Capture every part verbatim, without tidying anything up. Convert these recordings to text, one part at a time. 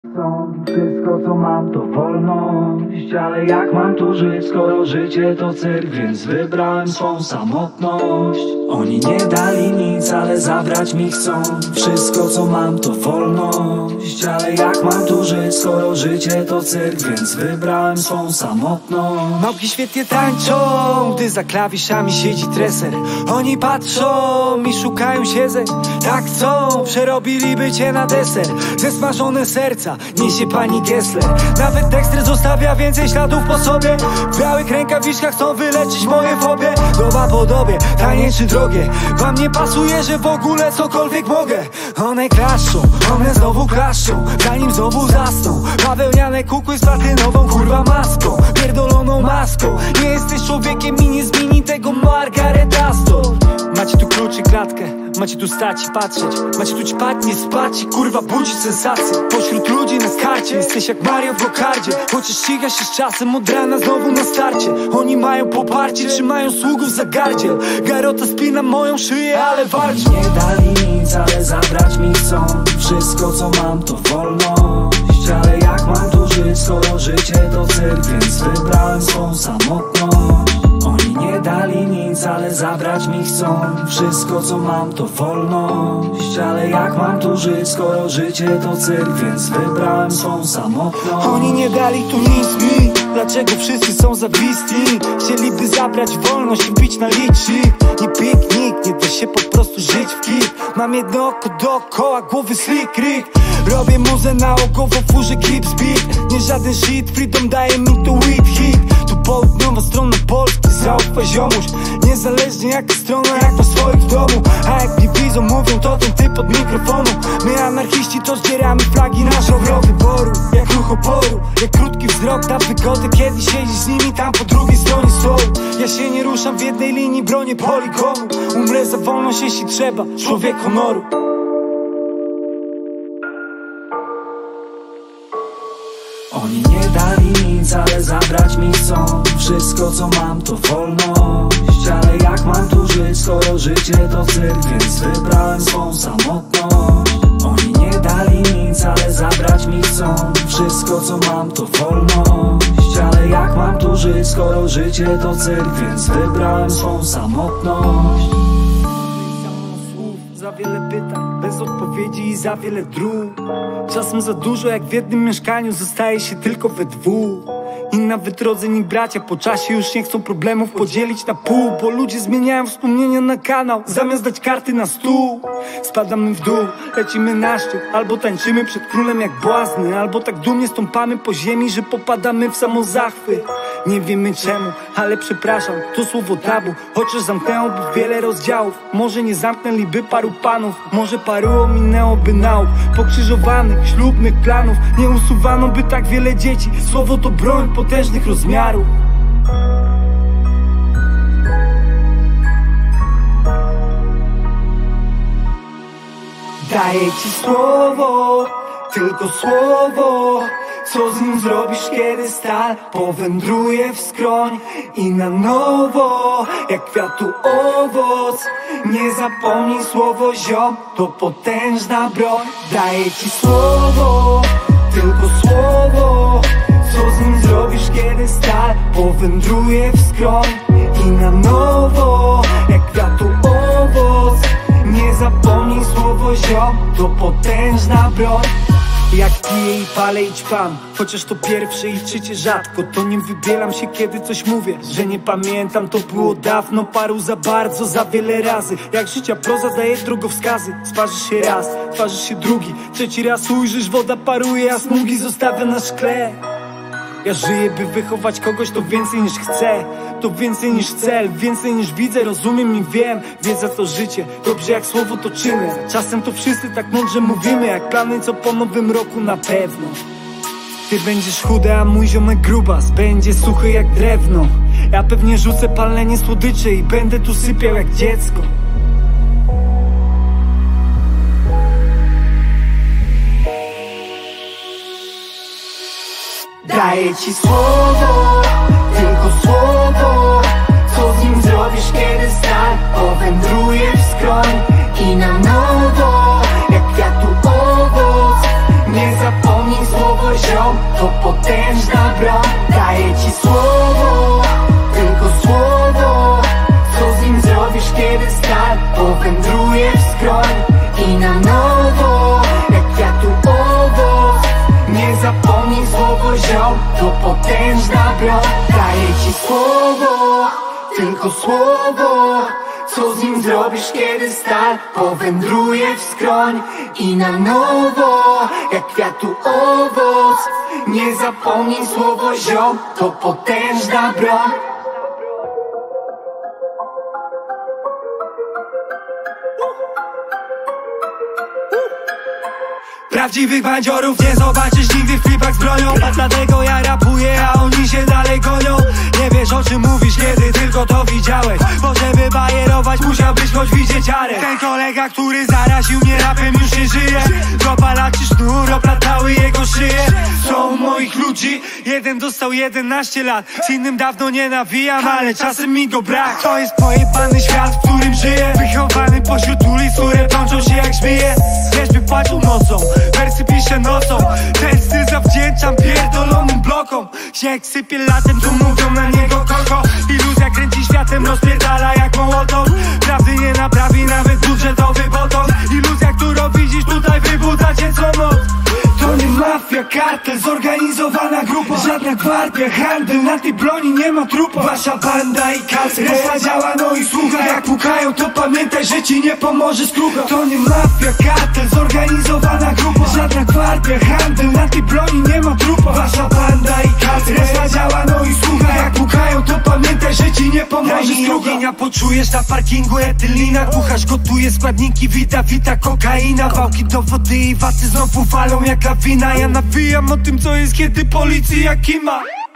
Wszystko co mam to wolność, ale jak mam tu żyć, skoro życie to cyrk, więc wybrałem swą samotność. Oni nie dali nic, ale zabrać mi chcą. Wszystko co mam to wolność, ale jak mam tu żyć, skoro życie to cyrk, więc wybrałem swą samotność. Małpki świetnie tańczą, gdy za klawiszami siedzi treser. Oni patrzą i szukają siedzeń. Tak chcą, przerobiliby cię na deser. Zesmażone serca niesie pani Gessler. Nawet Dexter zostawia więcej śladów po sobie. W białych rękawiczkach chcą wyleczyć moje fobie. Doba po dobie, tanie czy drogie, wam nie pasuje, że w ogóle cokolwiek mogę. One klaszczą, one znowu klaszczą, zanim znowu zasną. Bawełniane kukły z platynową kurwa maską, pierdoloną maską. Nie jesteś człowiekiem i nie zmieni tego Margaret Astor. Macie tu kluczy klatkę, macie tu stać i patrzeć, macie tu ćpać, nie spać i kurwa budzić sensacje. Pośród ludzi na skarcie jesteś jak Mario w lokardzie. Chociaż ścigasz się z czasem od rana znowu na starcie. Oni mają poparcie, trzymają sługów za gardziel. Garota spina moją szyję, ale walczy. Nie dali nic, ale zabrać mi chcą. Wszystko co mam to wolność, ale jak mam tu żyć, skoro życie to cyrk, więc wybrałem swą samotność. Oni nie dali nic, ale zabrać mi chcą. Wszystko co mam to wolność, ale jak mam tu żyć, skoro życie to cyrk, więc wybrałem swą samotność. Oni nie dali tu nic mi. Dlaczego wszyscy są zawistni? Chcieliby zabrać wolność i bić na licznik. Nie piknik, nie da się po prostu żyć w kit. Mam jedno oko dookoła głowy, slick rick. Robię muzę na ogowo, furze clip speed. Nie żaden shit, freedom daje mi to weed hit. Tu południowa strona Polski, zaufaj ziomuś. Niezależnie jaka strona, jak po swoich w domu. A jak nie widzą, mówią to ten typ od mikrofonu. My anarchiści to zbieramy flagi na żołro wyboru. Jak ruch oporu, jak krótki wzrok na wygodę, kiedy siedzisz z nimi tam po drugiej stronie stołu. Ja się nie ruszam w jednej linii, bronię poligonu. Umrę za wolność jeśli trzeba, człowiek honoru. Oni nie dali nic, ale zabrać mi chcą. Wszystko co mam to wolność, ale jak mam tu żyć, skoro życie to cyrk, więc wybrałem swą samotność. Oni nie dali nic, ale zabrać mi chcą. Wszystko co mam to wolność, ale jak mam tu żyć, skoro życie to cyrk, więc wybrałem swą samotność. Za wiele pytań, bez odpowiedzi i za wiele dróg. Czasem za dużo, jak w jednym mieszkaniu zostaje się tylko we dwóch. I nawet rodzeni bracia po czasie już nie chcą problemów podzielić na pół. Bo ludzie zmieniają wspomnienia na kanał, zamiast dać karty na stół. Spadamy w dół, lecimy na szczyt. Albo tańczymy przed królem jak błazny, albo tak dumnie stąpamy po ziemi, że popadamy w samozachwyt. Nie wiemy czemu, ale przepraszam, to słowo tabu. Chociaż zamknęłoby wiele rozdziałów. Może nie zamknęliby paru panów, może paru ominęłoby nauk. Pokrzyżowanych, ślubnych planów nie usuwano by tak wiele dzieci. Słowo to broń potężnych rozmiarów. Daję ci słowo, tylko słowo. Co z nim zrobisz, kiedy stal powędruje w skroń i na nowo, jak kwiatu owoc. Nie zapomnij, słowo ziom to potężna broń. Daję ci słowo, tylko słowo. Co z nim zrobisz, kiedy stal powędruje w skroń i na nowo, jak kwiatu owoc. Nie zapomnij, słowo ziom to potężna broń. Jak piję i palę i ćpam, chociaż to pierwsze i trzecie rzadko. To nie wybieram się, kiedy coś mówię, że nie pamiętam, to było dawno. Paru za bardzo, za wiele razy. Jak życia proza daje drogowskazy. Sparzysz się raz, twarzysz się drugi, trzeci raz ujrzysz, woda paruje, a smugi zostawia na szkle. Ja żyję, by wychować kogoś, to więcej niż chcę. To więcej niż cel, więcej niż widzę, rozumiem i wiem. Wiedza to życie, dobrze jak słowo to czyny. Czasem to wszyscy tak mądrze mówimy, jak plany co po nowym roku na pewno. Ty będziesz chudy, a mój ziomek grubas będzie suchy jak drewno. Ja pewnie rzucę palenie słodycze i będę tu sypiał jak dziecko. Daję ci słowo, tylko słowo. Co z nim zrobisz, kiedy stal powędruje w skroń i na nowo, jak kwiatu owoc. Nie zapomnij broń. Daję ci słowo, tylko słowo. Co z nim zrobisz, kiedy stal powędruje w skroń i na nowo, jak kwiatu owoc. Nie zapomnij, słowo ziom to potężna broń. Prawdziwych bandziorów nie zobaczysz nigdy w klipach z bronią. A dlatego ja rapuję, a oni się dalej gonią. Nie wiesz, o czym mówisz, kiedy tylko to widziałeś, bo żeby bajerować musiałbyś choć widzieć arę. Ten kolega, który zaraził mnie rapem, już nie żyje. Dopala ci sznur, oplatały jego szyję. Są moich ludzi, jeden dostał jedenaście lat. Z innym dawno nie nawijam, ale czasem mi go brak. To jest pojebany świat, w którym żyję. Wychowany pośród ulic, które plączą się jak żmije. Wierzby płaczą nocą, wersy piszę nocą. Ten styl zawdzięczam pierdolonym blokom. Śnieg sypie latem, tu mówią na niego koko. Iluzja kręci światem, rozpierdala jak mołotow. Prawdy nie naprawi nawet budżetowy potok. Iluzja, którą widzisz tutaj, wybudza cię co noc. To nie mafia, kartel, zorganizowana grupa. Żadna gwardia, handel, na tej broni nie ma trupa. Wasza banda i kalce, reszta działa, no i słucha. Jak pukają, to pamiętaj, że ci nie pomoże skrucha. To nie mafia, kartel, zorganizowana grupa. Żadna gwardia, handel, na tej broni nie ma trupa. Wasza banda i kalce, reszta działa, no i słucha. Jak pukają, to pamiętaj, że ci nie pomoże skrucha. Ogienia poczujesz na parkingu, etylina. Kucharz gotuje składniki, wita, wita, kokaina. Wałki do wody i waty znowu falą jak wina. Ja nawijam o tym, co jest, kiedy policja kima.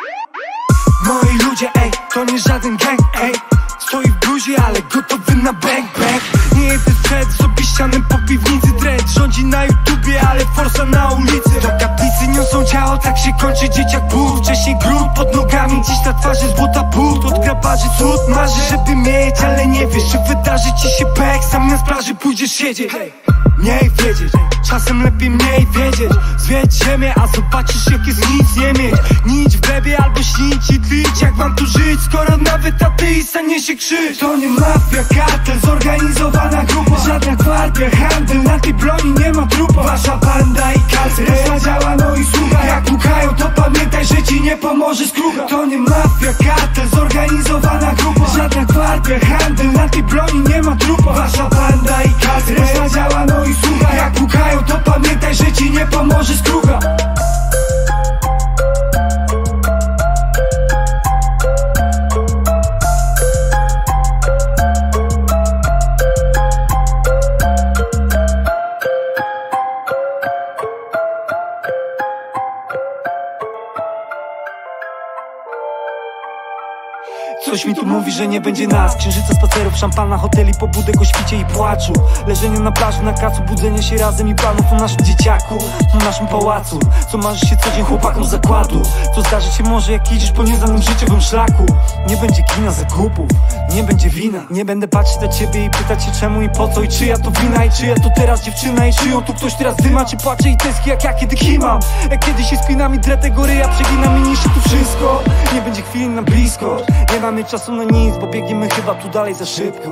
Moi ludzie, ej, to nie żaden gang, ej. Stoi w bluzie, ale gotowy na bang, bang. Nie jeden przed z obiścianem po piwnicy. Dread rządzi na YouTubie, ale forsa na ulicy. Do kaplicy niosą ciało, tak się kończy dzieciak but. Wcześniej grunt pod nogami, dziś na twarzy złota but. Od grabarzy cud, marzy, żeby mieć, ale nie wiesz, czy wydarzy ci się pek. Sam na spraży pójdziesz siedzieć. Mniej wiedzieć, czasem lepiej mniej wiedzieć. Zwiedź ziemię, a zobaczysz, jak jest nic nie mieć. Nić w glebie albo śnić i tlić. Jak mam tu żyć, skoro nawet ateista niesie krzyż. To nie mafia, kartel, zorganizowana grupa. Żadna gwardia, handel, na tej broni nie ma trupa. Wasza banda i kalce, reszta działa, no i słucha. Jak pukają, to pamiętaj, że ci nie pomoże skrucha. To nie mafia, kartel, zorganizowana grupa. Żadna gwardia, handel, na tej broni nie ma trupa. Wasza banda i kalce, reszta działa, no i słucha. Jak pukają, to pamiętaj, że ci nie pomoże skrucha. Coś mi tu mówi, że nie będzie nas. Księżyca, spacerów, szampana, hoteli, pobudek o świcie i płaczu. Leżenie na plaży, na kacu, budzenie się razem i planów o naszym dzieciaku, o naszym pałacu. Co marzy się co dzień chłopakom z zakładu. Co zdarzy się może, jak idziesz po nieznanym życiowym szlaku. Nie będzie kina, zakupów, nie będzie wina. Nie będę patrzeć na ciebie i pytać się czemu i po co i czyja to wina i czyja to teraz dziewczyna i czyją tu ktoś teraz dyma. Czy płacze i tęskni jak ja, kiedy kimam. Jak kiedyś się spinam i drę tego ryja, przeginam i niszczy tu wszystko. Nie będzie chwili na blisko, nie mamy czasu na nic, bo biegniemy chyba tu dalej za szybko.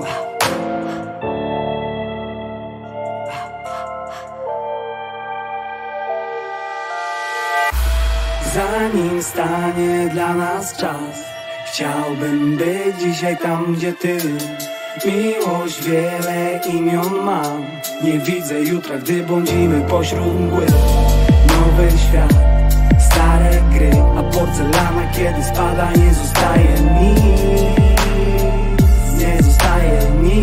Zanim stanie dla nas czas, chciałbym być dzisiaj tam, gdzie ty. Miłość wiele imion mam. Nie widzę jutra, gdy błądzimy pośród mgły. Nowy świat, stare gry, a porcelana kiedy spada, nie zostaje nic. Nie zostaje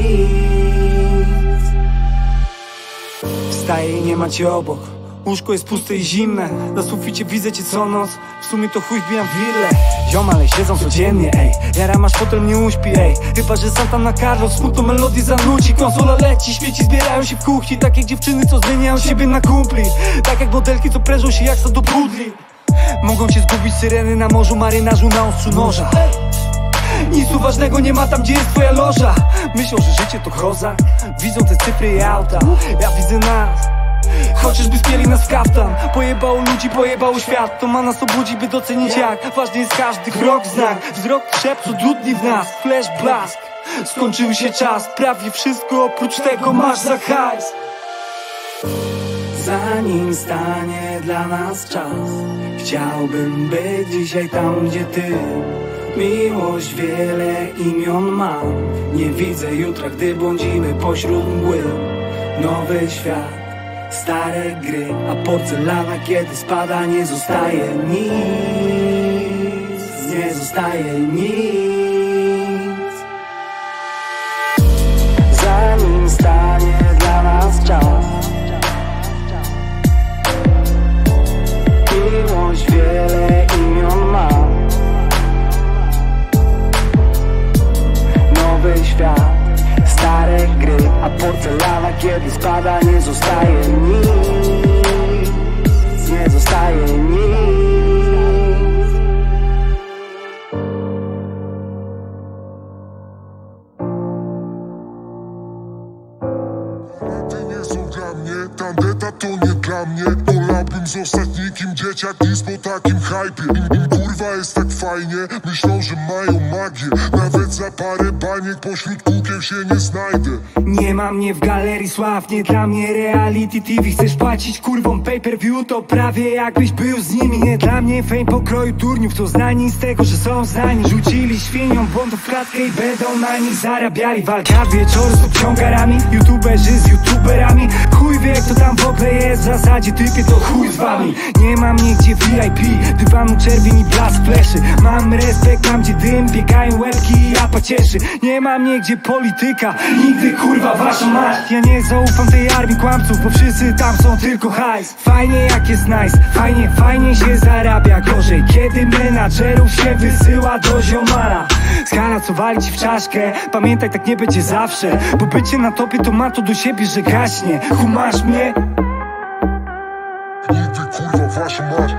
nic. Wstaję i nie ma cię obok. Łóżko jest puste i zimne. Na suficie widzę cię co noc. W sumie to chuj wbijam willę. Ziom, ale siedzą codziennie, ej. Jara masz fotel, mnie uśpi, ej. Chyba że Santana Carlos smutną melodię zanuci. Konsola leci, świeci zbierają się w kuchni. Tak jak dziewczyny, co zmieniają siebie na kumpli. Tak jak modelki, co prężą się jak co do pudli. Mogą cię zgubić syreny na morzu, marynarzu na ostrzu noża. Nic tu ważnego nie ma tam, gdzie jest twoja loża. Myślą, że życie to kozak. Widzą te cyfry i auta. Ja widzę nas. Chociażby by spieli nas w kaftan. Pojebało ludzi, pojebało świat. To ma nas obudzić, by docenić jak ważny jest każdy krok, znak. Wzrok trzep, co dudni w nas. Flash, blask. Skończył się czas. Prawie wszystko oprócz tego masz za hajs. Za Zanim stanie dla nas czas, chciałbym być dzisiaj tam, gdzie ty. Miłość wiele imion ma. Nie widzę jutra, gdy błądzimy pośród mgły. Nowy świat, stare gry, a porcelana kiedy spada, nie zostaje nic. Nie zostaje nic. Zanim stanie dla nas czas, miłość wiele imion ma. Nowy świat, stare gry, a porcelana kiedy spada, nie zostaje nic. Nie zostaje nic. Tandeta to nie dla mnie. Wolałbym zostać nikim, dzieciak nic po takim hypie. Im, im kurwa jest tak fajnie, myślą, że mają magię. Nawet za parę baniek pośród kukieł się nie znajdę. Nie ma mnie w galerii sław, nie dla mnie reality T V. Chcesz płacić kurwom pay per view, to prawie jakbyś był z nimi. Nie dla mnie fame pokroju turniów, to znani z tego, że są znani. Rzucili świniom błądów w klatkę i będą na nich zarabiali. Walka wieczoru z obciągarami, youtuberzy z youtuberami. Chuj wie kto tam w ogóle jest, w zasadzie typie to chuj z wami. Nie mam nigdzie V I P, dywanu czerwień i blask fleszy. Mam respekt tam gdzie dym, biegają łebki i apa cieszy. Nie mam nigdzie polityka, nigdy kurwa waszą mać. Ja nie zaufam tej armii kłamców, bo wszyscy tam są tylko hajs. Fajnie jak jest nice, fajnie, fajnie się zarabia. Gorzej kiedy menadżerów się wysyła do ziomara. Skala co wali ci w czaszkę, pamiętaj tak nie będzie zawsze. Bo bycie na topie to ma to do siebie, że gaśnie. Kumasz mnie? Nigdy kurwa waszą mać.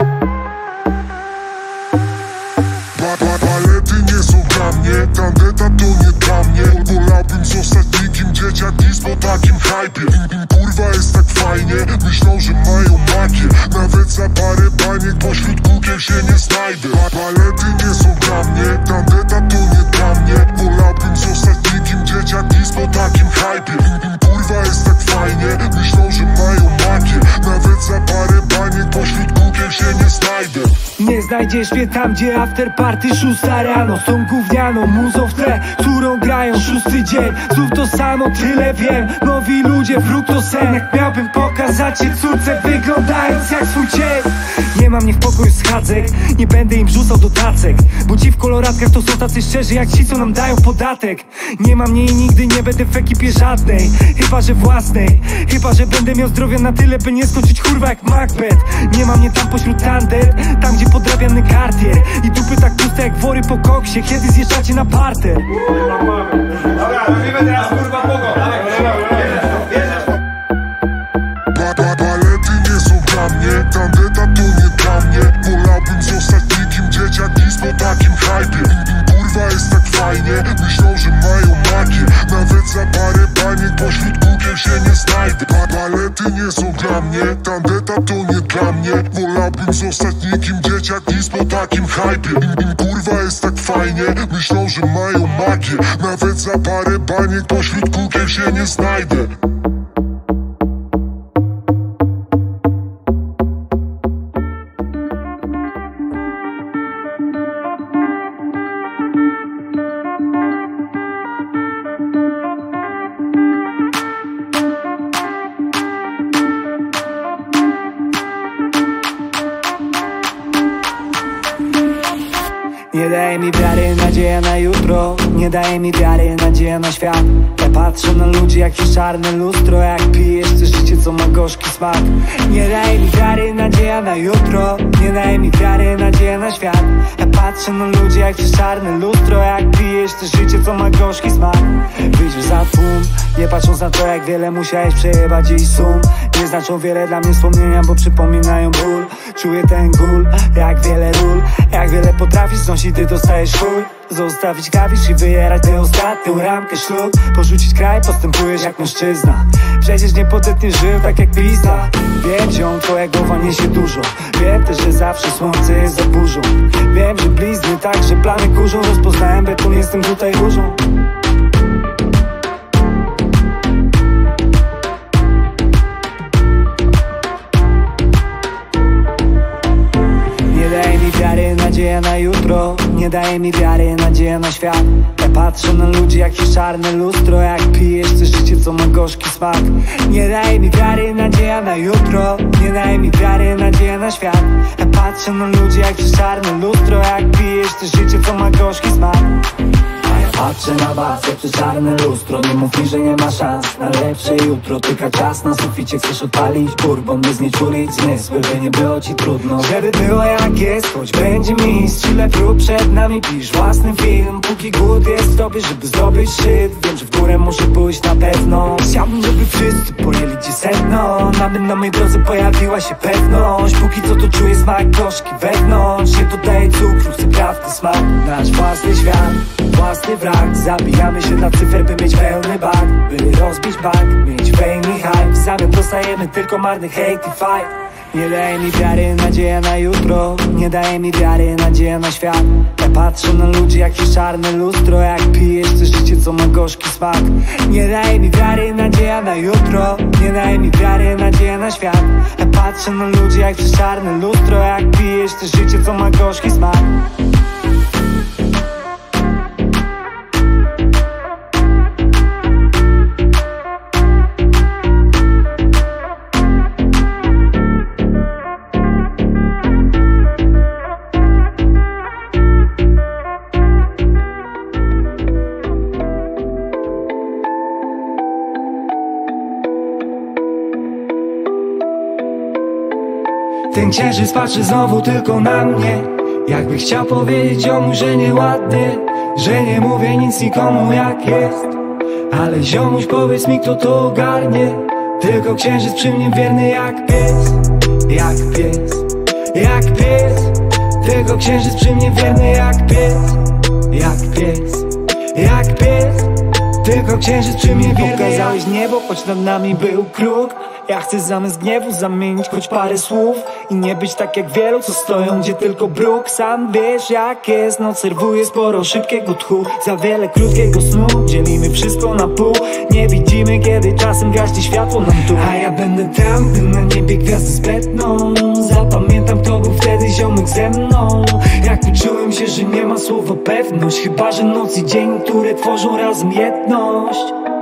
Ba, ba, balety nie są dla mnie, tandeta to nie dla mnie. Wolałbym zostać nikim, dzieciak nic po takim hypie. Im, im kurwa jest tak fajnie, myślą, że mają magię. Nawet za parę baniek pośród kukieł się nie znajdę. Ba, balety nie są dla mnie, tandeta to nie dla mnie. Wolałbym zostać nikim, dzieciak nic po takim hypie. Im, im kurwa jest tak fajnie, myślą, że mają magię. Nawet za parę baniek pośród kukieł się nie znajdę. Nie znajdziesz mnie tam, gdzie after party szósta rano. Są gównianą muzą w tle, którą grają szósty dzień. Znów to samo, tyle wiem. Nowi ludzie, wróg to sen. Jak miałbym pokazać się córce, wyglądając jak swój cień. Nie mam mnie w pokoju schadzek, nie będę im rzucał do tacek. Bo ci w koloratkach to są tacy szczerzy jak ci, co nam dają podatek. Nie mam mnie i nigdy nie będę w ekipie żadnej, chyba że własnej. Chyba że będę miał zdrowia na tyle, by nie skończyć kurwa jak Macbeth. Nie mam mnie tam pośród tandet, tam gdzie podrabiany kartier. I dupy tak puste jak wory po koksie, kiedy zjeżdżacie na parter. Dobra, robimy teraz kurwa pogo. Ba, ba, balety nie są dla mnie, tandeta to nie dla mnie. Wolałbym zostać nikim, dzieciak nic po takim hypie. Im, im kurwa jest tak fajnie, myślą, że mają magię. Nawet za parę baniek pośród kukieł się nie znajdę. Ba, balety nie są dla mnie, tandeta to nie dla mnie. Wolałbym zostać nikim, dzieciak nic po takim hypie. Im, im kurwa jest tak fajnie, myślą, że mają magię. Nawet za parę baniek pośród kukieł się nie znajdę. Nie daje mi wiary, nadzieja na jutro. Nie daje mi wiary, nadzieja na świat. Ja patrzę na ludzi jak jest czarne lustro. Jak pijesz to życie, co ma gorzki smak. Nie daje mi wiary, nadzieja na jutro. Nie daje mi wiary, nadzieja na świat. Ja patrzę na ludzi jak jest czarne lustro. Jak pijesz to życie, co ma gorzki smak. Wyjdziesz za tłum, nie patrząc na to jak wiele musiałeś przejebać i sum. Nie znaczą wiele dla mnie wspomnienia, bo przypominają ból. Czuję ten gól, jak wiele ról. Jak wiele potrafisz znosić, ty dostajesz chuj. Zostawić klawisz i wyjerać tę ostatnią ramkę szlug. Porzucić kraj, postępujesz jak mężczyzna. Przecież nie podetniesz żył tak jak pizda. Wiem, ziom, twoja głowa niesie dużo. Wiem też, że zawsze słońce jest za burzą. Wiem, że blizny tak, że plany kurzą. Rozpoznałem beton, jestem tutaj różą. nadzieja na jutro, nie daje mi wiary, nadzieja na świat. Ja patrzę na ludzi jak jest czarne lustro, jak pijesz to życie, co ma gorzki smak. Nie daje mi wiary, nadzieja na jutro, nie daje mi wiary, nadzieja na świat. Ja patrzę na ludzi jak jest czarne lustro, jak pijesz to życie, co ma gorzki smak. Patrzę na was jak przez czarne lustro. Nie mów mi, że nie ma szans na lepsze jutro. Tyka czas na suficie, chcesz odpalić bourbon, by znieczulić zmysły, by nie było ci trudno. Żeby było jak jest, choć będzie mistrz. Ile prób przed nami, pisz własny film. Póki głód jest w tobie, żeby zdobyć szczyt. Wiem, że w górę muszę pójść na pewno. Chciałbym, żeby wszyscy pojęli gdzie sedno. Nawet na mojej drodze pojawiła się pewność. Póki co to czuję smak gorzki wewnątrz. Nie dodaję cukru, chcę prawdy smak. Nasz własny świat, własny wrak. Zabijamy się na cyfer, by mieć pełny bak. By rozbić bak, mieć fame i hype. W zamian dostajemy tylko marny hate i fight. Nie daje mi wiary, nadzieja na jutro, nie daje mi wiary, nadzieja na świat. Ja patrzę na ludzi jak jest czarne lustro, jak pijesz to życie, co ma gorzki smak. Nie daje mi wiary, nadzieja na jutro, nie daje mi wiary, nadzieja na świat. Ja patrzę na ludzi jak jest czarne lustro, jak pijesz to życie, co ma gorzki smak. Ten księżyc patrzy znowu tylko na mnie, jakby chciał powiedzieć ziomu, że nieładnie, że nie mówię nic nikomu jak jest. Ale ziomuś, powiedz mi, kto to ogarnie. Tylko księżyc przy mnie wierny jak pies, jak pies, jak pies. Tylko księżyc przy mnie wierny jak pies, jak pies, jak pies. Tylko księżyc przy mnie wierny. Pokazałeś niebo, choć nad nami był kruk. Ja chcę zamiast gniewu zamienić choć parę słów i nie być tak jak wielu, co stoją, gdzie tylko bruk. Sam wiesz jak jest, no obserwuję sporo szybkiego tchu, za wiele krótkiego snu. Dzielimy wszystko na pół, nie widzimy kiedy czasem gaśnie światło nam tu. A ja będę tam, gdy na niebie gwiazdy zbledną. Zapamiętam, kto był wtedy ziomek ze mną. Jak uczyłem się, że nie ma słowa pewność, chyba że noc i dzień, które tworzą razem jedność.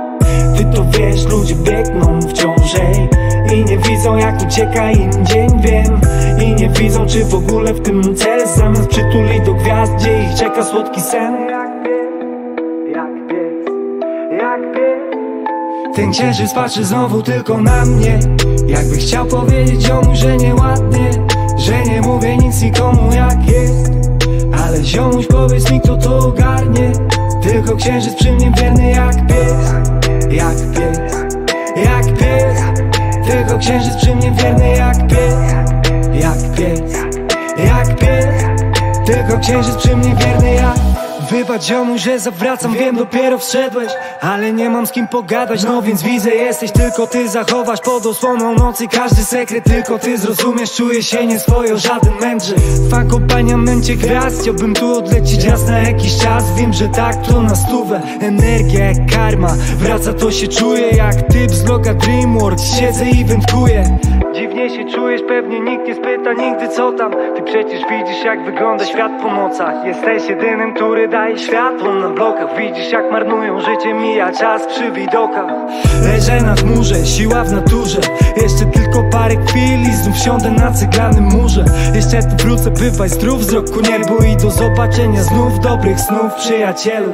Ty to wiesz, ludzie biegną wciąż, ej, i nie widzą jak ucieka im dzień, wiem. I nie widzą, czy w ogóle w tym cel, zamiast przytulić do gwiazd, gdzie ich czeka słodki sen. Jak pies, jak pies, jak pies. Ten księżyc patrzy znowu tylko na mnie, jakby chciał powiedzieć ziomu, że nieładnie, że nie mówię nic nikomu jak jest. Ale ziomuś, powiedz mi, kto to ogarnie. Tylko księżyc przy mnie wierny jak pies, jak pies, jak pies. Tylko księżyc przy mnie wierny jak pies, jak pies, jak pies. Tylko księżyc przy mnie wierny jak. Wybacz ziomu, że zawracam, wiem dopiero wszedłeś, ale nie mam z kim pogadać, no więc widzę jesteś. Tylko ty zachowasz pod osłoną nocy każdy sekret, tylko ty zrozumiesz, czuję się nieswojo, żaden mędrze. W akompaniamencie gwiazd chciałbym tu odlecieć raz na jakiś czas. Wiem, że tak to na stówę, energia jak karma, wraca to się czuje jak typ z loga Dreamworld. Siedzę i wędkuję. Dziwnie się czujesz, pewnie nikt nie spyta nigdy co tam. Ty przecież widzisz jak wygląda świat po nocach. Jesteś jedynym, który daje światło na blokach. Widzisz jak marnują życie, mija czas przy widokach. Leżę na chmurze, siła w naturze. Jeszcze tylko parę chwil i znów siądę na ceglanym murze. Jeszcze tu wrócę, bywaj zdrów, wzrok ku niebu i do zobaczenia znów. Dobrych snów, przyjacielu.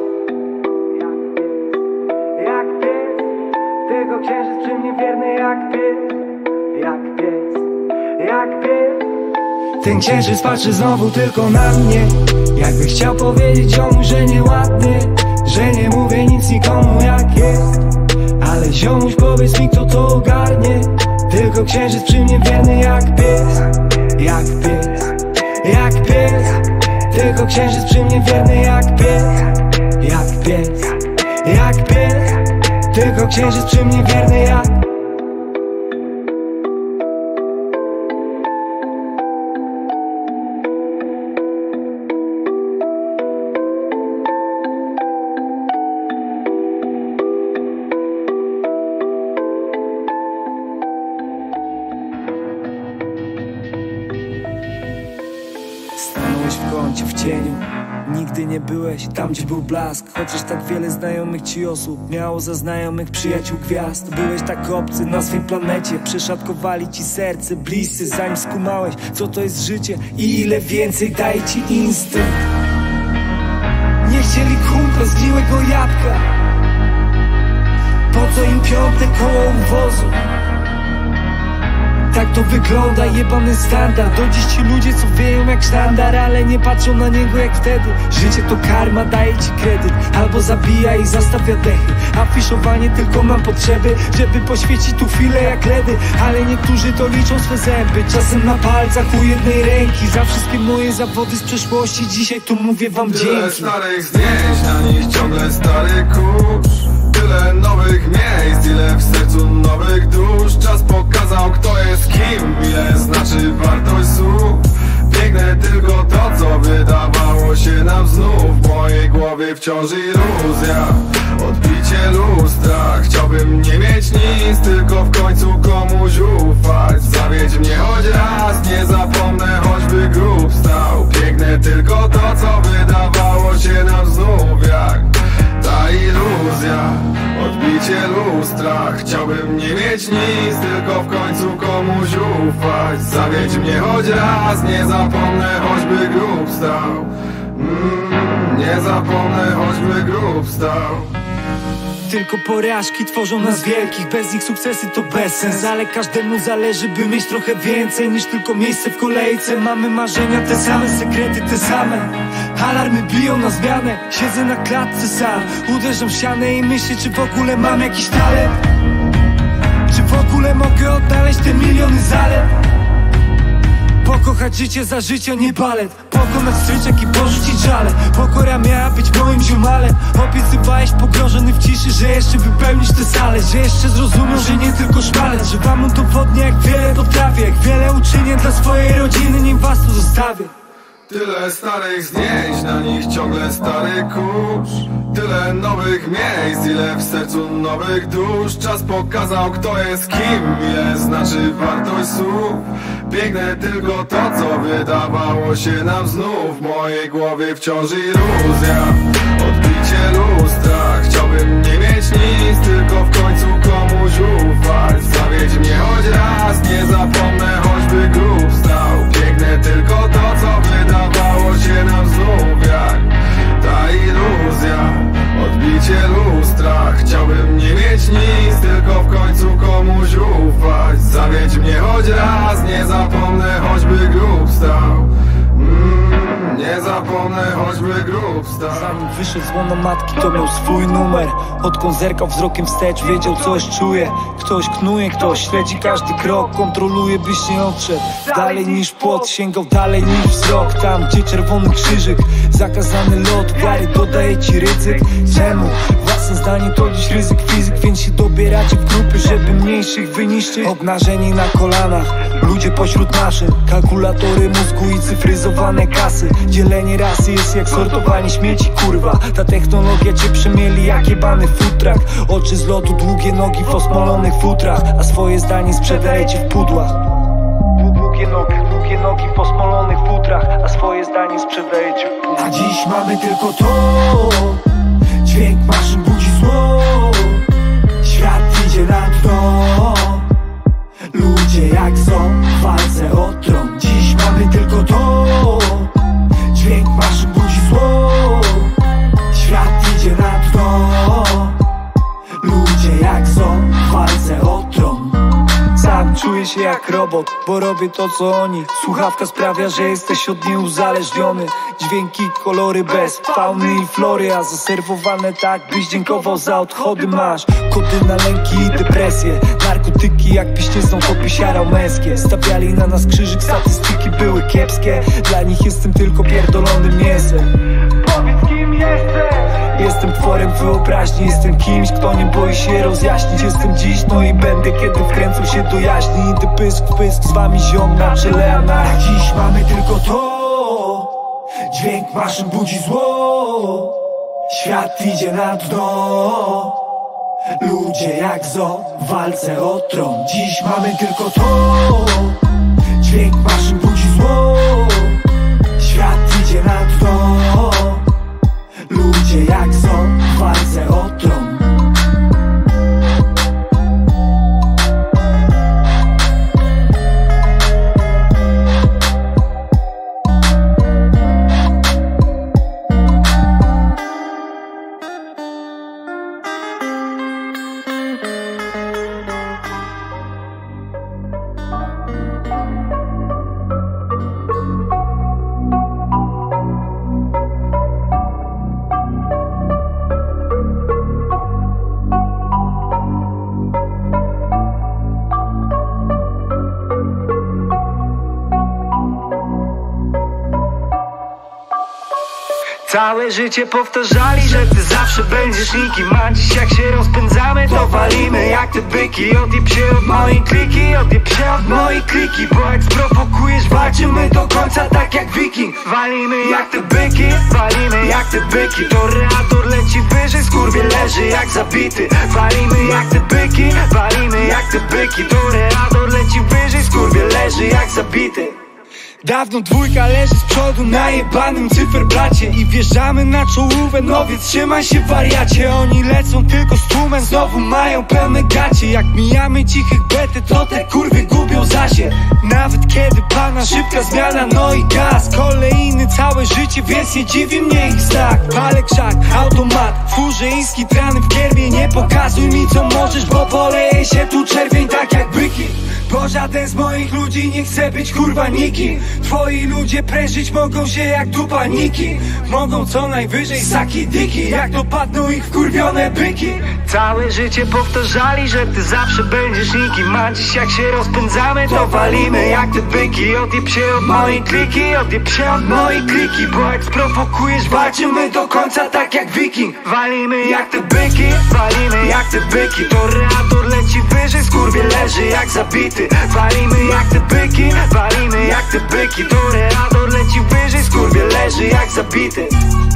Jak pies, tego księżyc przy mnie wierny jak pies, jak pies, jak pies. Ten księżyc patrzy znowu tylko na mnie, jakby chciał powiedzieć ziomu, że nieładnie, że nie mówię nic nikomu jak jest. Ale ziomuś, powiedz mi, kto to ogarnie. Tylko księżyc przy mnie wierny jak pies, jak pies, jak pies. Tylko księżyc przy mnie wierny jak pies, jak pies, jak pies. Tylko księżyc przy mnie wierny jak. byłeś w kącie, w cieniu. Nigdy nie byłeś tam, gdzie był blask. Chociaż tak wiele znajomych ci osób miało za znajomych przyjaciół gwiazd. Byłeś tak obcy na swej planecie, przeszatkowali ci serce bliscy, zanim skumałeś, co to jest życie i ile więcej daje ci instynkt. Nie chcieli kumple zgniłego jabłka, po co im piąte koło wozu? Tak to wygląda, jebany standard. Do dziś ci ludzie co wieją jak sztandar, ale nie patrzą na niego jak wtedy. Życie to karma, daje ci kredyt, albo zabija i zastawia dechy. Afiszowanie tylko mam potrzeby, żeby poświecić tu chwilę jak ledy. Ale niektórzy to liczą swe zęby, czasem na palcach u jednej ręki. Za wszystkie moje zawody z przeszłości dzisiaj tu mówię wam dzięki. Tyle starych zdjęć, na nich ciągle stary kurz. Tyle nowych miejsc, ile w sercu nowych dusz. Czas pokazał kto jest kim, ile znaczy wartość słów. Biegnę tylko to co wydawało się nam znów. W mojej głowie wciąż iluzja, odbicie lustra. Chciałbym nie mieć nic, tylko w końcu komuś ufać. Zawiedź mnie choć raz, nie zapomnę choćby grób stał. Biegnę tylko to co wydawało się nam znów jak ta iluzja, odbicie lustra. Chciałbym nie mieć nic, tylko w końcu komuś ufać. Zawiedź mnie choć raz, nie zapomnę choćby grób stał. mm, Nie zapomnę choćby grób stał. Tylko porażki tworzą nas wielkich, bez nich sukcesy to bezsens. Ale każdemu zależy, by mieć trochę więcej niż tylko miejsce w kolejce. Mamy marzenia te same, sekrety te same. Alarmy biją na zmianę, siedzę na klatce sam. Uderzam w ścianę i myślę, czy w ogóle mam jakiś talent. Czy w ogóle mogę odnaleźć te miliony zalet. Pokochać życie za życie, nie balet. Pokonać stryczek i porzucić żale. Pokora miała być moim ziomalem. Obiecywałeś pogrążony w ciszy, że jeszcze wypełnisz tę salę. Że jeszcze zrozumiał, że nie tylko szmalec. Że wam udowodnię jak wiele potrafię, jak wiele uczynię dla swojej rodziny, nim was tu zostawię. Tyle starych zdjęć, na nich ciągle stary kurz. Tyle nowych miejsc, ile w sercu nowych dusz. Czas pokazał kto jest kim, ile znaczy wartość słów. Biegnę tylko to co wydawało się nam znów. W mojej głowie wciąż iluzja, odbicie lustra. Chciałbym nie mieć nic, tylko w końcu komuś ufać. Zawiedź mnie choć raz, nie zapomnę choćby grób stał. Biegnę tylko to co wydawało się nam znów jak ta iluzja, odbicie lustra. Chciałbym nie mieć nic, tylko w końcu komuś ufać. Zawiedź mnie choć raz, nie zapomnę choćby grób stał. mm, Nie zapomnę choćby grób stał. Zanim wyszedł z łona matki, to miał swój numer. Odkąd zerkał wzrokiem wstecz, wiedział coś czuje. Ktoś knuje, ktoś śledzi każdy krok, kontroluje byś nie odszedł dalej niż płot, sięgał dalej niż wzrok. Tam gdzie czerwony krzyżyk, zakazany lot wiary dodaje ci ryzyk. Czemu? Własne zdanie to dziś ryzyk fizyk, więc się dobieracie w grupy, żeby mniejszych wyniszczyć. Obnażeni na kolanach, ludzie pośród maszyn, kalkulatory mózgu i cyfryzowane kasy. Dzielenie rasy jest jak sortowanie śmieci, kurwa. Ta technologia cię przemieli jak jebany futrak. Oczy z lodu, długie nogi w osmolonych futrach, a swoje zdanie sprzedajecie w pudłach. Długie nogi, długie nogi w osmolonych futrach, a swoje zdanie sprzedajecie w pudłach. A dziś mamy tylko to. Dźwięk maszyn budzi zło. Świat idzie na dno. Ludzie jak są w walce o tron. Dziś mamy tylko to. Dźwięk maszyn budzi zło. Świat idzie na dno. Ludzie jak są w walce o tron. Sam czuję się jak robot, bo robię to co oni. Słuchawka sprawia, że jesteś od niej uzależniony. Dźwięki, kolory bez fauny i flory, a zaserwowane tak, byś dziękował za odchody. Masz kody na lęki i depresje, narkotyki jak piśniecą to byś jarał męskie. Stawiali na nas krzyżyk, statystyki były kiepskie. Dla nich jestem tylko pierdolonym mięsem. Powiedz kim jesteś. Jestem tworem wyobraźni, jestem kimś, kto nie boi się rozjaśnić. Jestem dziś, no i będę, kiedy wkręcą się do jaźni. Idę pysk w pysk, z wami ziom na czele, a na A dziś mamy tylko to. Dźwięk maszyn budzi zło. Świat idzie na dno. Ludzie jak zo w walce o tron. Dziś mamy tylko to. Dźwięk maszyn budzi zło. Świat idzie Całe życie powtarzali, że ty zawsze będziesz nikim. A dziś jak się rozpędzamy, to walimy jak te byki. Odjeb się od mojej kliki, odjeb się od mojej kliki. Bo jak sprowokujesz, walczymy do końca tak jak wiking. Walimy jak te byki, walimy jak te byki. Toreador leci wyżej, skurwiel leży jak zabity. Walimy jak te byki, walimy jak te byki. Toreador leci wyżej, skurwiel leży jak zabity. Dawno dwójka leży z przodu na jebanym cyferblacie i wjeżdżamy na czołówę, no więc trzymaj się wariacie. Oni lecą tylko z tłumem, znowu mają pełne gacie. Jak mijamy cichych bety, to te kurwy gubią zasie. Nawet kiedy pana szybka zmiana, no i gaz. Kolejny całe życie, więc nie dziwi mnie ich znak. Palę krzak, automat, furze i skitrany w kierbie. Nie pokazuj mi co możesz, bo poleje się tu czerwień tak jak byki. Bo żaden z moich ludzi nie chce być kurwa niki. Twoi ludzie prężyć mogą się jak dupa niki. Mogą co najwyżej saki diki, jak dopadną ich wkurwione byki. Całe życie powtarzali, że ty zawsze będziesz nikim. A dziś jak się rozpędzamy, to walimy jak te byki. Odjeb się od mojej kliki, odjeb się od mojej kliki. Bo jak sprowokujesz, walczymy do końca tak jak wiking. Walimy jak te byki, walimy jak te byki. Toreador leci wyżej, skurwiel leży jak zabity. Walimy jak te byki, walimy jak te byki. Toreador leci wyżej, skurwiel leży jak zabity.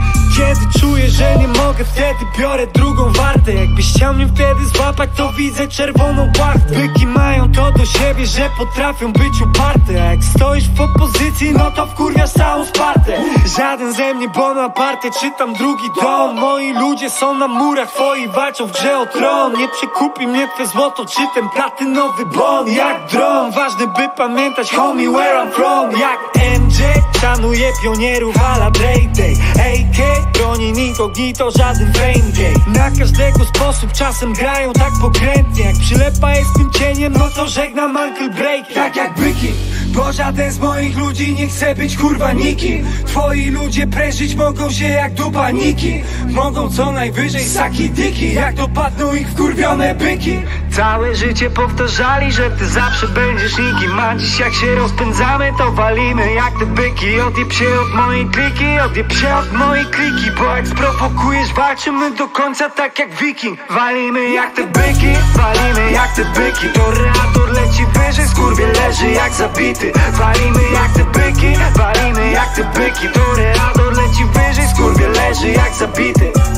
Kiedy czuję, że nie mogę, wtedy biorę drugą wartę. Jakbyś chciał mnie wtedy złapać, to widzę czerwoną płachtę. Byki mają to do siebie, że potrafią być uparte. A jak stoisz w opozycji, no to wkurwiasz całą Spartę. Żaden ze mnie Bonaparte, czytam drugi dom. Moi ludzie są na murach, twoi walczą w grze o tron. Nie przekupi mnie twe złoto, czy ten platynowy bon. Jak dron, ważne by pamiętać homie where I'm from. Jak M J, szanuję pionierów a la Dre Day. A K broni incognito, żaden fame gay. Na każdego sposób, czasem grają tak pokrętnie. Jak przylepa jest tym cieniem, no to żegnam Uncle Break. Tak jak byki, bo żaden z moich ludzi nie chce być kurwa niki. Twoi ludzie prężyć mogą się jak dupa niki. Mogą co najwyżej saki diki, jak dopadną ich wkurwione byki. Całe życie powtarzali, że ty zawsze będziesz nikim. A dziś jak się rozpędzamy, to walimy jak te byki. Odjeb się od mojej kliki, odjeb się od mojej kliki. Bo jak sprowokujesz, walczymy do końca tak jak wiking. Walimy jak te byki, walimy jak te byki. Toreador leci wyżej, skurwiel leży jak zabity. Walimy jak te byki, walimy jak te byki. Toreador leci wyżej, skurwiel leży jak zabity.